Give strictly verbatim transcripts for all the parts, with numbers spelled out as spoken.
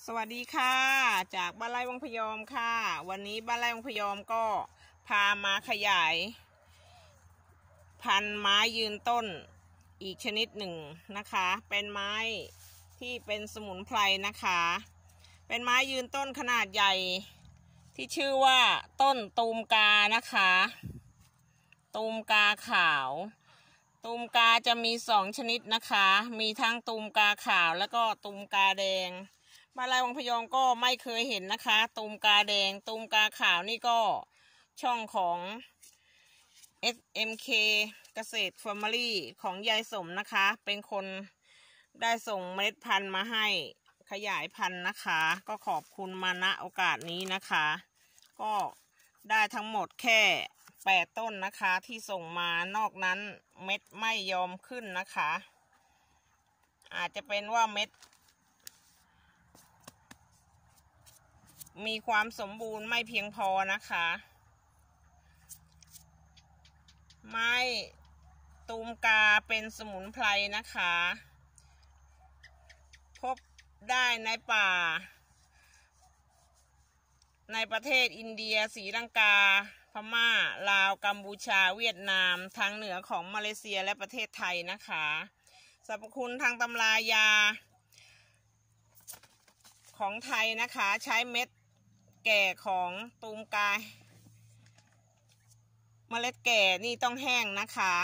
สวัสดีค่ะจากบ้านไร่วังพยอมค่ะวันนี้บ้านไร่วังพยอมก็พามาขยายพันธุ์ไม้ยืนต้นอีกชนิดหนึ่งนะคะเป็นไม้ที่เป็นสมุนไพรนะคะเป็นไม้ยืนต้นขนาดใหญ่ที่ชื่อว่าต้นตูมกานะคะตูมกาขาวตูมกาจะมีสองชนิดนะคะมีทั้งตูมกาขาวแล้วก็ตูมกาแดงบ้านไร่วังพยอมก็ไม่เคยเห็นนะคะตูมกาแดงตูมกาขาวนี่ก็ช่องของ เอส เอ็ม เค เกษตรแฟมิลี่ของยายสมนะคะเป็นคนได้ส่งเมล็ดพันธุ์มาให้ขยายพันธุ์นะคะก็ขอบคุณมาณโอกาสนี้นะคะก็ได้ทั้งหมดแค่แปดต้นนะคะที่ส่งมานอกนั้นเม็ดไม่ยอมขึ้นนะคะอาจจะเป็นว่าเม็ดมีความสมบูรณ์ไม่เพียงพอนะคะไม้ตูมกาเป็นสมุนไพรนะคะพบได้ในป่าในประเทศอินเดียศรีลังกาพม่าลาวกัมพูชาเวียดนามทางเหนือของมาเลเซียและประเทศไทยนะคะสรรพคุณทางตำรายาของไทยนะคะใช้เม็ดแก่ของตูมกาเมล็ดแก่นี่ต้องแห้งนะคะ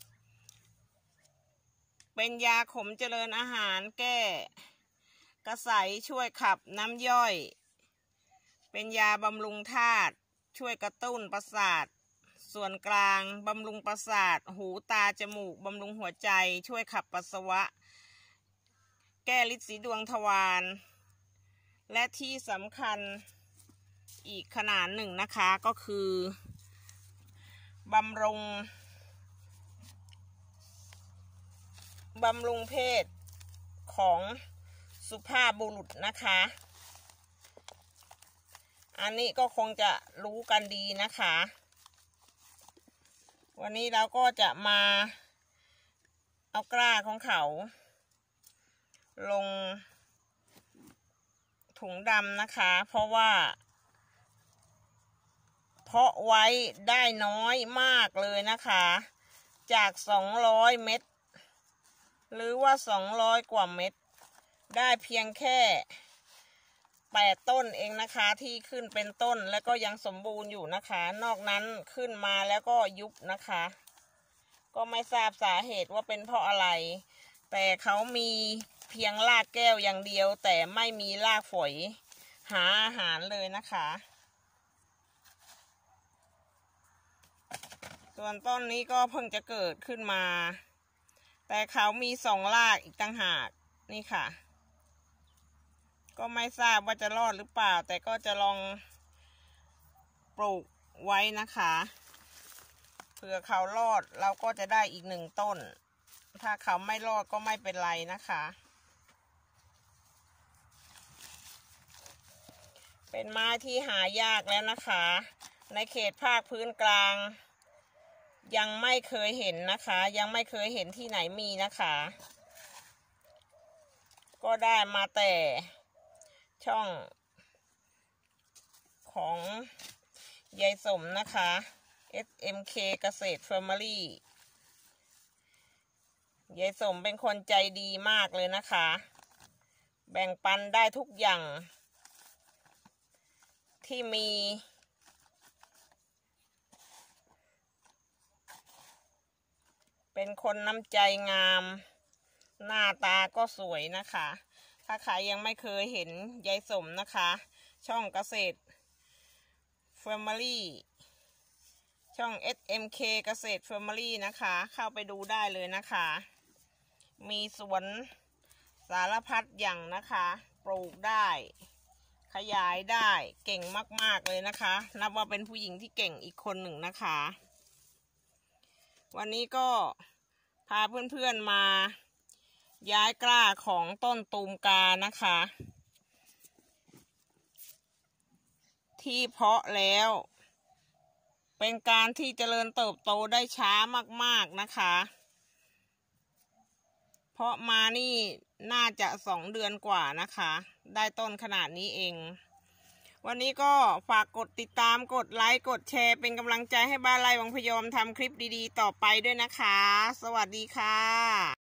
เป็นยาขมเจริญอาหารแก้กระสายช่วยขับน้ำย่อยเป็นยาบำรุงธาตุช่วยกระตุ้นประสาทส่วนกลางบำรุงประสาทหูตาจมูกบำรุงหัวใจช่วยขับปัสสาวะแก้ฤทธิ์สีดวงทวารและที่สำคัญอีกขนาดหนึ่งนะคะก็คือบำรุงบำรุงเพศของสุภาพบุรุษนะคะอันนี้ก็คงจะรู้กันดีนะคะวันนี้เราก็จะมาเอากล้าของเขาลงถุงดำนะคะเพราะว่าเพาะไว้ได้น้อยมากเลยนะคะจากสองร้อยเม็ดหรือว่าสองร้อยกว่าเม็ดได้เพียงแค่แปดต้นเองนะคะที่ขึ้นเป็นต้นแล้วก็ยังสมบูรณ์อยู่นะคะนอกนั้นขึ้นมาแล้วก็ยุบนะคะก็ไม่ทราบสาเหตุว่าเป็นเพราะอะไรแต่เขามีเพียงรากแก้วอย่างเดียวแต่ไม่มีรากฝอยหาอาหารเลยนะคะส่วนต้นนี้ก็เพิ่งจะเกิดขึ้นมาแต่เขามีสองรากอีกต่างหากนี่ค่ะก็ไม่ทราบว่าจะรอดหรือเปล่าแต่ก็จะลองปลูกไว้นะคะเผื่อเขารอดเราก็จะได้อีกหนึ่งต้นถ้าเขาไม่รอดก็ไม่เป็นไรนะคะเป็นไม้ที่หายากแล้วนะคะในเขตภาคพื้นกลางยังไม่เคยเห็นนะคะยังไม่เคยเห็นที่ไหนมีนะคะก็ได้มาแต่ช่องของยายสมนะคะ เอส เอ็ม เค เกษตรแฟมิลี่ยายสมเป็นคนใจดีมากเลยนะคะแบ่งปันได้ทุกอย่างที่มีเป็นคนน้ำใจงามหน้าตาก็สวยนะคะถ้าใครยังไม่เคยเห็นยายสมนะคะช่องเกษตรแฟมิลี่ช่อง เอส เอ็ม เค เกษตรแฟมิลี่นะคะเข้าไปดูได้เลยนะคะมีสวนสารพัดอย่างนะคะปลูกได้ขยายได้เก่งมากๆเลยนะคะนับว่าเป็นผู้หญิงที่เก่งอีกคนหนึ่งนะคะวันนี้ก็พาเพื่อนๆมาย้ายกล้าของต้นตูมกานะคะที่เพาะแล้วเป็นการที่เจริญเติบโตได้ช้ามากๆนะคะเพราะมานี่น่าจะสองเดือนกว่านะคะ ได้ต้นขนาดนี้เองวันนี้ก็ฝากกดติดตามกดไลค์กดแชร์เป็นกำลังใจให้บ้านไร่วังพยอมทำคลิปดีๆต่อไปด้วยนะคะสวัสดีค่ะ